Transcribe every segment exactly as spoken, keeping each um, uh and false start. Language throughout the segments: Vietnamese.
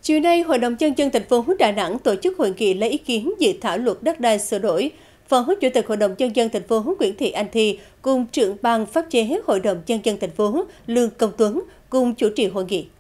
Chiều nay, Hội đồng Nhân dân thành phố Đà Nẵng tổ chức hội nghị lấy ý kiến dự thảo luật đất đai sửa đổi. Phó Chủ tịch Hội đồng Nhân dân thành phố Nguyễn Thị Anh Thi cùng trưởng ban pháp chế Hội đồng Nhân dân thành phố Lương Công Tuấn cùng chủ trì hội nghị.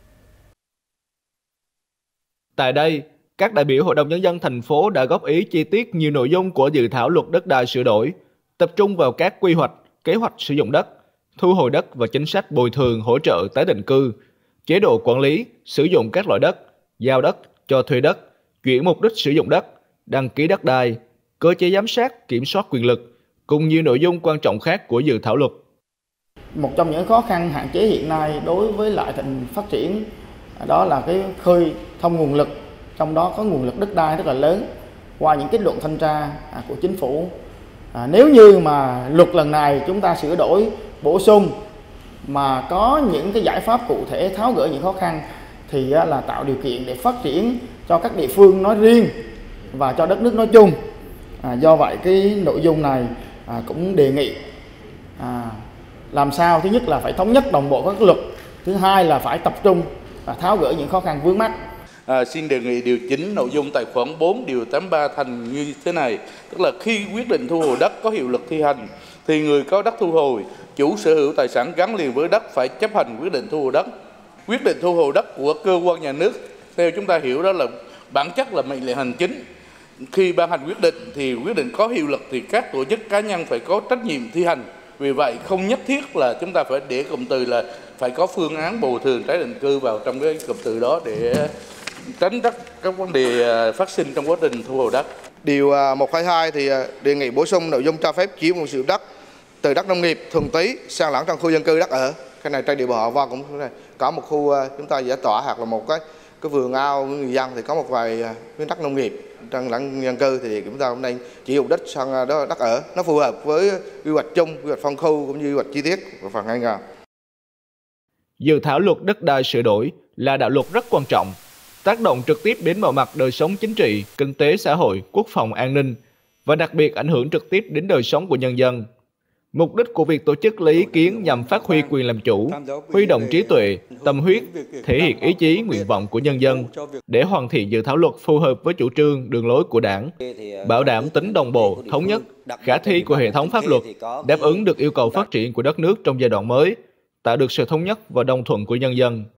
Tại đây, các đại biểu Hội đồng Nhân dân thành phố đã góp ý chi tiết nhiều nội dung của dự thảo luật đất đai sửa đổi, tập trung vào các quy hoạch, kế hoạch sử dụng đất, thu hồi đất và chính sách bồi thường hỗ trợ tái định cư, chế độ quản lý, sử dụng các loại đất, giao đất, cho thuê đất, chuyển mục đích sử dụng đất, đăng ký đất đai, cơ chế giám sát, kiểm soát quyền lực, cùng nhiều nội dung quan trọng khác của dự thảo luật. Một trong những khó khăn hạn chế hiện nay đối với lại thành phát triển đó là cái khơi thông nguồn lực, trong đó có nguồn lực đất đai rất là lớn. Qua những kết luận thanh tra của chính phủ, à, nếu như mà luật lần này chúng ta sửa đổi bổ sung mà có những cái giải pháp cụ thể tháo gỡ những khó khăn thì là tạo điều kiện để phát triển cho các địa phương nói riêng và cho đất nước nói chung. À, do vậy cái nội dung này à, cũng đề nghị à, làm sao thứ nhất là phải thống nhất đồng bộ các luật, thứ hai là phải tập trung và tháo gỡ những khó khăn vướng mắc. À, xin đề nghị điều chỉnh nội dung tại khoản bốn điều tám mươi ba thành như thế này, tức là khi quyết định thu hồi đất có hiệu lực thi hành thì người có đất thu hồi, chủ sở hữu tài sản gắn liền với đất phải chấp hành quyết định thu hồi đất. Quyết định thu hồi đất của cơ quan nhà nước theo chúng ta hiểu đó là bản chất là mệnh lệnh hành chính. Khi ban hành quyết định thì quyết định có hiệu lực thì các tổ chức cá nhân phải có trách nhiệm thi hành. Vì vậy không nhất thiết là chúng ta phải để cụm từ là phải có phương án bồi thường tái định cư vào trong cái cụm từ đó để tránh rất các vấn đề phát sinh trong quá trình thu hồi đất. Điều một trăm hai mươi hai thì đề nghị bổ sung nội dung cho phép chuyển một sử dụng đất từ đất nông nghiệp thuần túy sang lẫn trong khu dân cư đất ở. Cái này trên địa bàn Họ Vân cũng có một khu chúng ta giải tỏa hoặc là một cái cái vườn ao của người dân thì có một vài miếng đất nông nghiệp trong lẫn dân cư thì chúng ta cũng nên chỉ dùng đất sang đó đất ở, nó phù hợp với quy hoạch chung, quy hoạch phân khu cũng như quy hoạch chi tiết của phần hai ngàn. Dự thảo luật đất đai sửa đổi là đạo luật rất quan trọng, tác động trực tiếp đến mọi mặt đời sống chính trị, kinh tế xã hội, quốc phòng an ninh và đặc biệt ảnh hưởng trực tiếp đến đời sống của nhân dân. Mục đích của việc tổ chức lấy ý kiến nhằm phát huy quyền làm chủ, huy động trí tuệ, tâm huyết, thể hiện ý chí, nguyện vọng của nhân dân để hoàn thiện dự thảo luật phù hợp với chủ trương, đường lối của Đảng, bảo đảm tính đồng bộ, thống nhất, khả thi của hệ thống pháp luật, đáp ứng được yêu cầu phát triển của đất nước trong giai đoạn mới, tạo được sự thống nhất và đồng thuận của nhân dân.